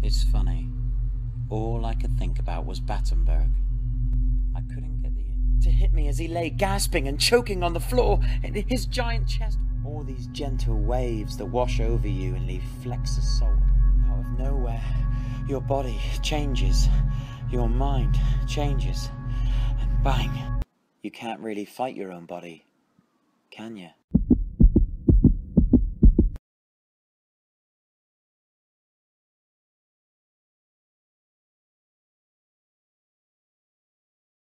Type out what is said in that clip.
It's funny. All I could think about was Battenberg. I couldn't get the to hit me as he lay gasping and choking on the floor, and his giant chest. All these gentle waves that wash over you and leave flecks of salt. Out of nowhere, your body changes, your mind changes, and bang! You can't really fight your own body, can you?